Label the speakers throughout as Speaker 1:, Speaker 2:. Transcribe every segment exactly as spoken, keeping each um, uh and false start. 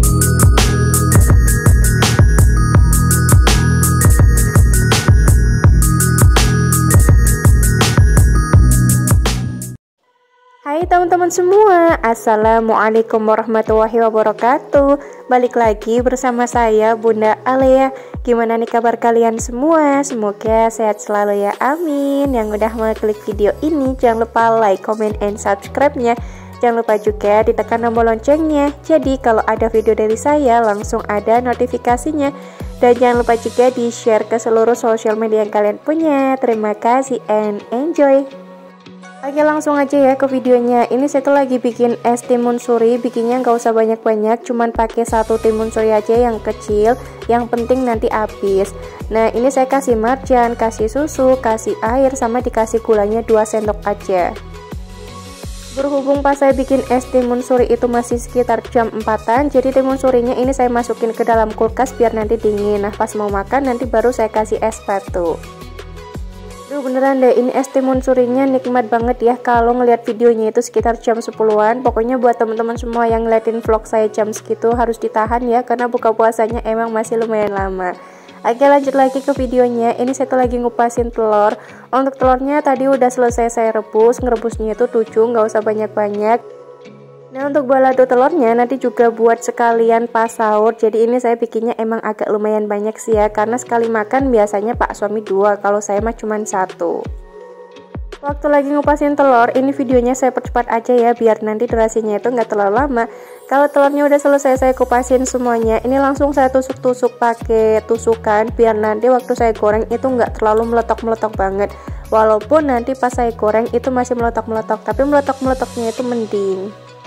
Speaker 1: Hai teman-teman semua, assalamualaikum warahmatullahi wabarakatuh. Balik lagi bersama saya Bunda Alea. Gimana nih kabar kalian semua? Semoga sehat selalu ya, amin. Yang udah mengklik video ini jangan lupa like, comment, and subscribe-nya. Jangan lupa juga ditekan tombol loncengnya, jadi kalau ada video dari saya langsung ada notifikasinya. Dan jangan lupa juga di share ke seluruh sosial media yang kalian punya. Terima kasih and enjoy. Oke, langsung aja ya ke videonya. Ini saya tuh lagi bikin es timun suri. Bikinnya nggak usah banyak-banyak, cuman pakai satu timun suri aja yang kecil. Yang penting nanti habis. Nah, ini saya kasih marjan, kasih susu, kasih air, sama dikasih gulanya dua sendok aja. Berhubung pas saya bikin es timun suri itu masih sekitar jam empatan, jadi timun surinya ini saya masukin ke dalam kulkas biar nanti dingin. Nah, pas mau makan nanti baru saya kasih es batu. Duh, beneran deh, ini es timun surinya nikmat banget ya kalau ngeliat videonya itu sekitar jam sepuluhan. Pokoknya buat teman-teman semua yang ngeliatin vlog saya jam segitu harus ditahan ya, karena buka puasanya emang masih lumayan lama. Oke, lanjut lagi ke videonya. Ini saya tuh lagi ngupasin telur. Untuk telurnya tadi udah selesai saya rebus. Ngerebusnya itu tujuh, nggak usah banyak-banyak. Nah, untuk balado telurnya nanti juga buat sekalian pas sahur. Jadi ini saya bikinnya emang agak lumayan banyak sih ya, karena sekali makan biasanya pak suami dua, kalau saya mah cuma satu. Waktu lagi ngupasin telur, ini videonya saya percepat aja ya biar nanti durasinya itu nggak terlalu lama. Kalau telurnya udah selesai saya kupasin semuanya, ini langsung saya tusuk-tusuk pakai tusukan biar nanti waktu saya goreng itu nggak terlalu meletok-meletok banget. Walaupun nanti pas saya goreng itu masih meletok-meletok, tapi meletok-meletoknya itu mending.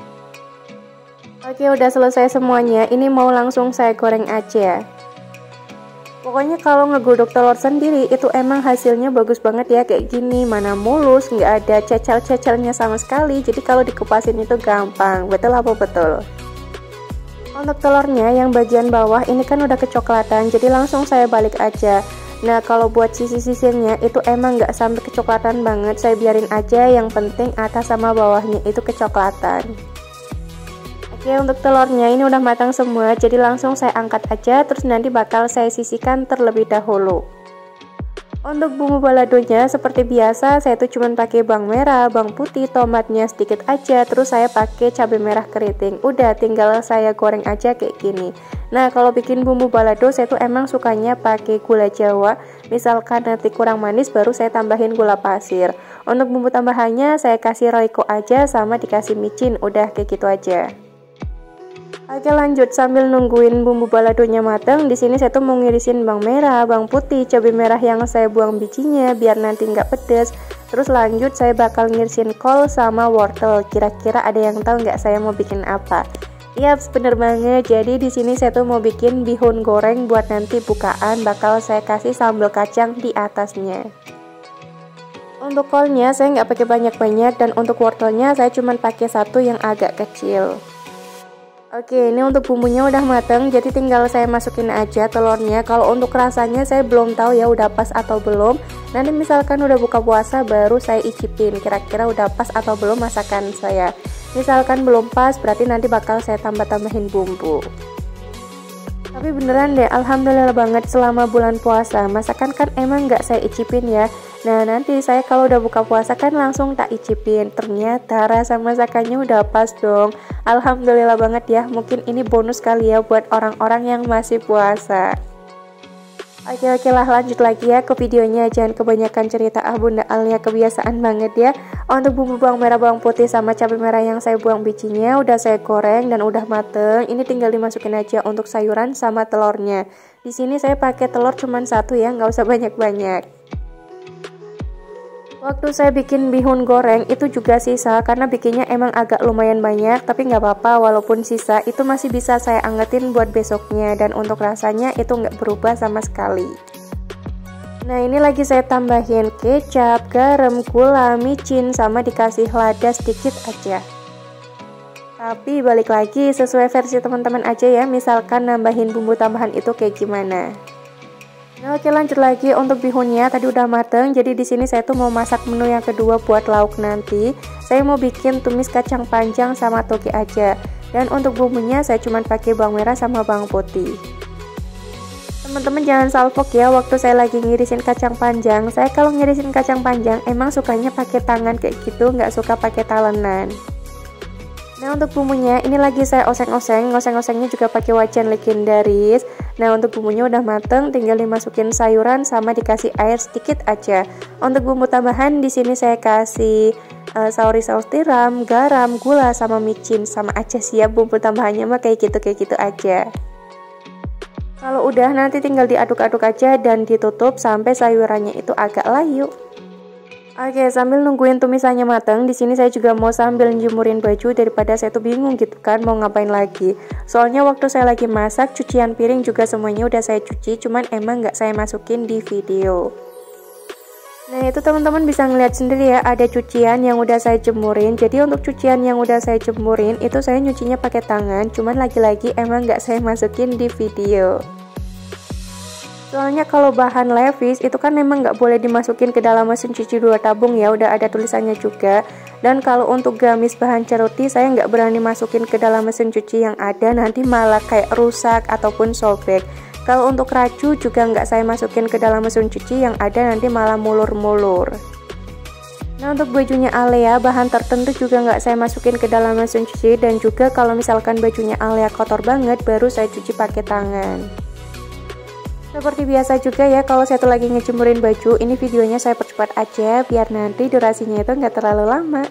Speaker 1: Oke, udah selesai semuanya. Ini mau langsung saya goreng aja. Pokoknya kalau ngegodok telur sendiri itu emang hasilnya bagus banget ya, kayak gini, mana mulus, nggak ada cecal-cecalnya sama sekali. Jadi kalau dikupasin itu gampang. Betul apa betul? Untuk telurnya yang bagian bawah ini kan udah kecoklatan, jadi langsung saya balik aja. Nah, kalau buat sisi-sisinya itu emang nggak sampai kecoklatan banget, saya biarin aja. Yang penting atas sama bawahnya itu kecoklatan. Oke, untuk telurnya ini udah matang semua, jadi langsung saya angkat aja, terus nanti bakal saya sisihkan terlebih dahulu. Untuk bumbu baladonya seperti biasa, saya tuh cuman pakai bawang merah, bawang putih, tomatnya sedikit aja, terus saya pakai cabai merah keriting. Udah, tinggal saya goreng aja kayak gini. Nah, kalau bikin bumbu balado saya tuh emang sukanya pakai gula Jawa. Misalkan nanti kurang manis baru saya tambahin gula pasir. Untuk bumbu tambahannya saya kasih roiko aja sama dikasih micin. Udah kayak gitu aja. Oke, lanjut sambil nungguin bumbu baladonya matang. Di sini saya tuh mau ngirisin bawang merah, bawang putih, cabai merah yang saya buang bijinya biar nanti nggak pedas. Terus lanjut saya bakal ngirisin kol sama wortel. Kira-kira ada yang tahu nggak saya mau bikin apa? Yaps, bener banget. Jadi di sini saya tuh mau bikin bihun goreng buat nanti bukaan. Bakal saya kasih sambal kacang di atasnya. Untuk kolnya saya nggak pakai banyak-banyak, dan untuk wortelnya saya cuma pakai satu yang agak kecil. Oke, ini untuk bumbunya udah mateng, jadi tinggal saya masukin aja telurnya. Kalau untuk rasanya saya belum tahu ya udah pas atau belum. Nanti misalkan udah buka puasa baru saya icipin kira-kira udah pas atau belum masakan saya. Misalkan belum pas berarti nanti bakal saya tambah-tambahin bumbu. Tapi beneran deh, alhamdulillah banget selama bulan puasa masakan kan emang nggak saya icipin ya. Nah, nanti saya kalau udah buka puasa kan langsung tak icipin. Ternyata rasa masakannya udah pas dong. Alhamdulillah banget ya. Mungkin ini bonus kali ya buat orang-orang yang masih puasa. Oke oke lah, lanjut lagi ya ke videonya. Jangan kebanyakan cerita, ah Bunda Alia kebiasaan banget ya. Untuk bumbu bawang merah, bawang putih sama cabai merah yang saya buang bijinya udah saya goreng dan udah mateng. Ini tinggal dimasukin aja untuk sayuran sama telurnya. Di sini saya pakai telur cuman satu ya, nggak usah banyak-banyak. Waktu saya bikin bihun goreng itu juga sisa, karena bikinnya emang agak lumayan banyak, tapi nggak apa-apa, walaupun sisa itu masih bisa saya angetin buat besoknya, dan untuk rasanya itu nggak berubah sama sekali. Nah, ini lagi saya tambahin kecap, garam, gula, micin, sama dikasih lada sedikit aja. Tapi balik lagi sesuai versi teman-teman aja ya, misalkan nambahin bumbu tambahan itu kayak gimana. Nah, oke, lanjut lagi untuk bihunnya tadi udah mateng. Jadi di sini saya tuh mau masak menu yang kedua buat lauk nanti. Saya mau bikin tumis kacang panjang sama toge aja. Dan untuk bumbunya saya cuma pakai bawang merah sama bawang putih. Teman-teman jangan salfok ya, waktu saya lagi ngirisin kacang panjang, saya kalau ngirisin kacang panjang emang sukanya pakai tangan kayak gitu, nggak suka pakai talenan. Nah untuk bumbunya ini lagi saya oseng-oseng, oseng-osengnya juga pakai wajan legendaris. Nah untuk bumbunya udah mateng, tinggal dimasukin sayuran sama dikasih air sedikit aja. Untuk bumbu tambahan di sini saya kasih uh, sauri saus tiram, garam, gula sama micin, sama aja siap bumbu tambahannya mah kayak gitu kayak gitu aja. Kalau udah nanti tinggal diaduk-aduk aja dan ditutup sampai sayurannya itu agak layu. Oke, sambil nungguin tumisannya matang, di sini saya juga mau sambil jemurin baju daripada saya tuh bingung gitu kan mau ngapain lagi. Soalnya waktu saya lagi masak, cucian piring juga semuanya udah saya cuci, cuman emang nggak saya masukin di video. Nah itu teman-teman bisa ngeliat sendiri ya, ada cucian yang udah saya jemurin. Jadi untuk cucian yang udah saya jemurin itu saya nyucinya pakai tangan, cuman lagi-lagi emang nggak saya masukin di video. Soalnya kalau bahan levis itu kan memang nggak boleh dimasukin ke dalam mesin cuci dua tabung ya, udah ada tulisannya juga. Dan kalau untuk gamis bahan ceruti saya nggak berani masukin ke dalam mesin cuci yang ada, nanti malah kayak rusak ataupun sobek. Kalau untuk racu juga nggak saya masukin ke dalam mesin cuci yang ada, nanti malah mulur-mulur. Nah untuk bajunya Alea bahan tertentu juga nggak saya masukin ke dalam mesin cuci, dan juga kalau misalkan bajunya Alea kotor banget baru saya cuci pakai tangan. Seperti biasa juga ya, kalau saya tuh lagi ngejemurin baju, ini videonya saya percepat aja biar nanti durasinya itu nggak terlalu lama.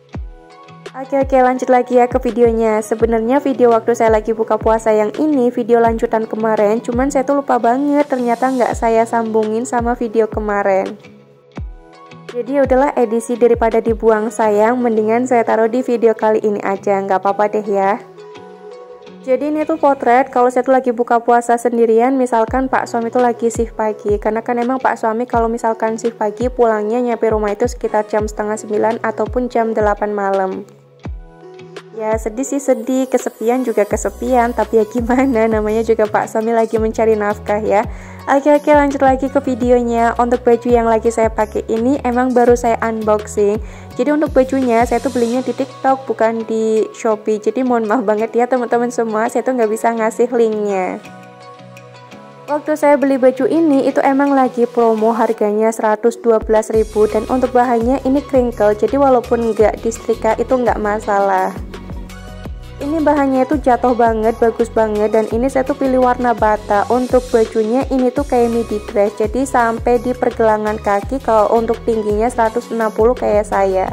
Speaker 1: Oke oke lanjut lagi ya ke videonya. Sebenarnya video waktu saya lagi buka puasa yang ini video lanjutan kemarin, cuman saya tuh lupa banget ternyata nggak saya sambungin sama video kemarin. Jadi udahlah, edisi daripada dibuang sayang, mendingan saya taruh di video kali ini aja, nggak apa-apa deh ya. Jadi ini tuh potret kalau saya tuh lagi buka puasa sendirian, misalkan Pak suami tuh lagi shift pagi, karena kan emang Pak suami kalau misalkan shift pagi pulangnya nyampe rumah itu sekitar jam setengah sembilan ataupun jam delapan malam. Ya sedih sih sedih, kesepian juga kesepian, tapi ya gimana, namanya juga Pak suami lagi mencari nafkah ya. Oke oke lanjut lagi ke videonya. Untuk baju yang lagi saya pakai ini emang baru saya unboxing. Jadi untuk bajunya saya tuh belinya di TikTok bukan di Shopee. Jadi mohon maaf banget ya teman-teman semua, saya tuh nggak bisa ngasih linknya. Waktu saya beli baju ini itu emang lagi promo, harganya seratus dua belas ribu, dan untuk bahannya ini crinkle, jadi walaupun nggak disetrika itu nggak masalah. Ini bahannya itu jatuh banget, bagus banget, dan ini saya tuh pilih warna bata. Untuk bajunya ini tuh kayak midi dress, jadi sampai di pergelangan kaki. Kalau untuk tingginya seratus enam puluh kayak saya.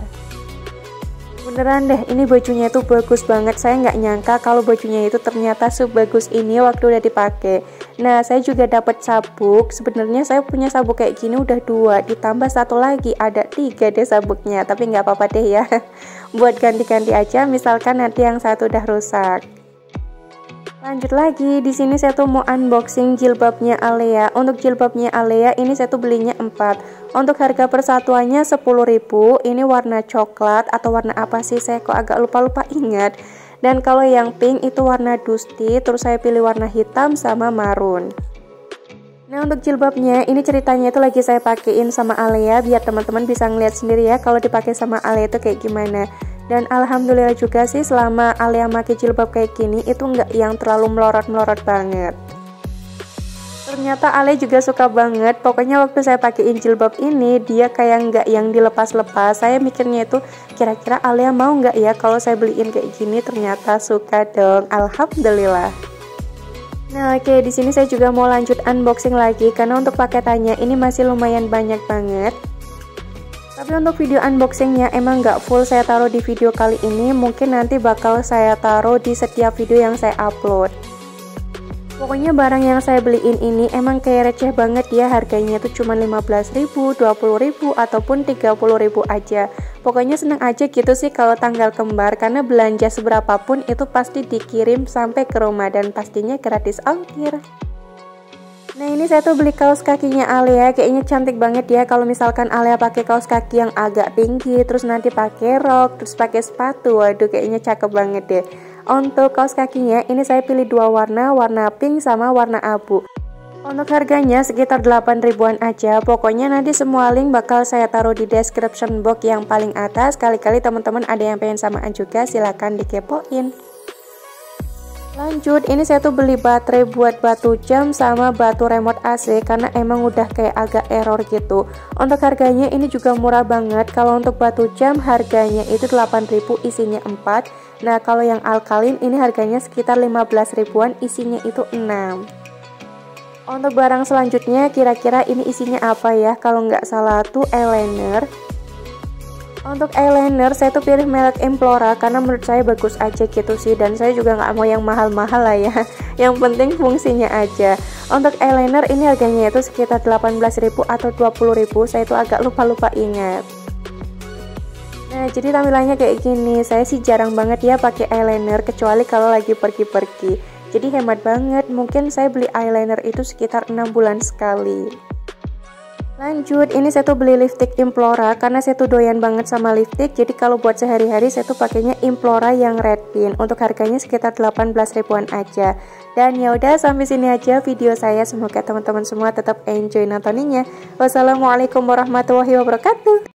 Speaker 1: Beneran deh, ini bajunya itu bagus banget. Saya nggak nyangka kalau bajunya itu ternyata sebagus ini waktu udah dipakai. Nah saya juga dapat sabuk. Sebenarnya saya punya sabuk kayak gini udah dua, ditambah satu lagi ada tiga deh sabuknya, tapi nggak apa-apa deh ya. Buat ganti-ganti aja, misalkan nanti yang satu udah rusak. Lanjut lagi, di sini saya tuh mau unboxing jilbabnya Alea. Untuk jilbabnya Alea ini saya tuh belinya empat. Untuk harga persatuannya sepuluh ribu. Ini warna coklat atau warna apa sih, saya kok agak lupa-lupa ingat. Dan kalau yang pink itu warna dusty, terus saya pilih warna hitam sama marun. Nah untuk jilbabnya ini ceritanya itu lagi saya pakein sama Alea biar teman-teman bisa ngeliat sendiri ya kalau dipakai sama Alea itu kayak gimana. Dan alhamdulillah juga sih selama Alea pakai jilbab kayak gini itu nggak yang terlalu melorot-melorot banget. Ternyata Alea juga suka banget. Pokoknya waktu saya pakein jilbab ini dia kayak nggak yang dilepas-lepas. Saya mikirnya itu kira-kira Alea mau nggak ya kalau saya beliin kayak gini, ternyata suka dong. Alhamdulillah. Nah oke, di sini saya juga mau lanjut unboxing lagi karena untuk paketannya ini masih lumayan banyak banget. Tapi untuk video unboxingnya emang nggak full saya taruh di video kali ini, mungkin nanti bakal saya taruh di setiap video yang saya upload. Pokoknya barang yang saya beliin ini emang kayak receh banget ya, harganya tuh cuma lima belas ribu, dua puluh ribu, ataupun tiga puluh ribu aja. Pokoknya seneng aja gitu sih kalau tanggal kembar, karena belanja seberapapun itu pasti dikirim sampai ke rumah dan pastinya gratis ongkir. Nah ini saya tuh beli kaos kakinya Alea, kayaknya cantik banget ya kalau misalkan Alea pakai kaos kaki yang agak tinggi, terus nanti pakai rok, terus pakai sepatu, waduh kayaknya cakep banget deh. Untuk kaos kakinya ini saya pilih dua warna, warna pink sama warna abu. Untuk harganya sekitar delapan ribuan aja. Pokoknya nanti semua link bakal saya taruh di description box yang paling atas. Kali-kali teman-teman ada yang pengen samaan juga silahkan dikepoin. Lanjut, ini saya tuh beli baterai buat batu jam sama batu remote A C karena emang udah kayak agak error gitu. Untuk harganya ini juga murah banget. Kalau untuk batu jam harganya itu delapan ribu, isinya empat. Nah, kalau yang alkalin ini harganya sekitar lima belas ribuan, isinya itu enam. Untuk barang selanjutnya kira-kira ini isinya apa ya? Kalau nggak salah tuh eyeliner. Untuk eyeliner saya tuh pilih merek Implora karena menurut saya bagus aja gitu sih, dan saya juga nggak mau yang mahal-mahal lah ya. Yang penting fungsinya aja. Untuk eyeliner ini harganya itu sekitar delapan belas ribu atau dua puluh ribu, saya itu agak lupa-lupa ingat. Nah, jadi tampilannya kayak gini. Saya sih jarang banget ya pakai eyeliner kecuali kalau lagi pergi-pergi. Jadi hemat banget. Mungkin saya beli eyeliner itu sekitar enam bulan sekali. Lanjut, ini saya tuh beli lipstick Implora karena saya tuh doyan banget sama lipstick. Jadi kalau buat sehari-hari saya tuh pakainya Implora yang red pink. Untuk harganya sekitar delapan belas ribuan aja. Dan ya udah, sampai sini aja video saya. Semoga teman-teman semua tetap enjoy nontoninnya. Wassalamualaikum warahmatullahi wabarakatuh.